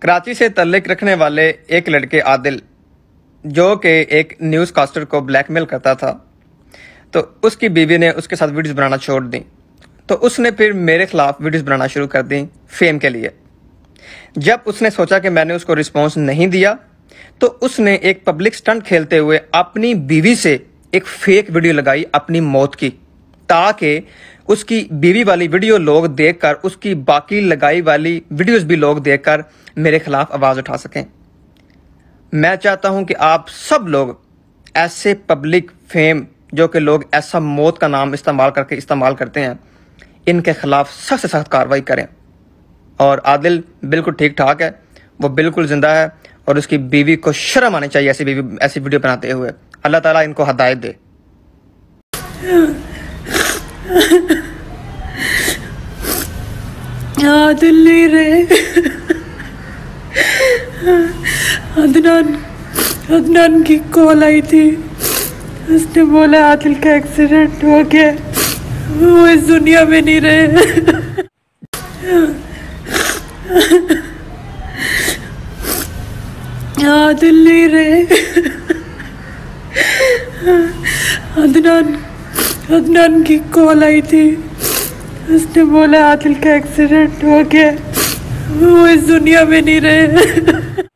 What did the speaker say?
कराची से तल्लुक़ रखने वाले एक लड़के आदिल, जो कि एक न्यूज़ कास्टर को ब्लैकमेल करता था, तो उसकी बीवी ने उसके साथ वीडियोस बनाना छोड़ दी। तो उसने फिर मेरे खिलाफ वीडियोस बनाना शुरू कर दी फेम के लिए। जब उसने सोचा कि मैंने उसको रिस्पॉन्स नहीं दिया, तो उसने एक पब्लिक स्टंट खेलते हुए अपनी बीवी से एक फेक वीडियो लगाई अपनी मौत की, ताकि उसकी बीवी वाली वीडियो लोग देखकर, उसकी बाकी लगाई वाली वीडियोस भी लोग देखकर मेरे खिलाफ आवाज़ उठा सकें। मैं चाहता हूं कि आप सब लोग ऐसे पब्लिक फेम, जो कि लोग ऐसा मौत का नाम इस्तेमाल करते हैं, इनके खिलाफ सख्त से सख्त कार्रवाई करें। और आदिल बिल्कुल ठीक ठाक है, वो बिल्कुल जिंदा है, और उसकी बीवी को शर्म आनी चाहिए ऐसी वीडियो बनाते हुए। अल्लाह ताला इनको हिदायत दे। आदिल नहीं रहे। अदनान की कॉल आई थी, उसने बोला आदिल का एक्सीडेंट हो गया, वो इस दुनिया में नहीं रहे। आदिल नहीं रहे। अदनान की कॉल आई थी, उसने बोला आदिल का एक्सीडेंट हो गया, वो इस दुनिया में नहीं रहे।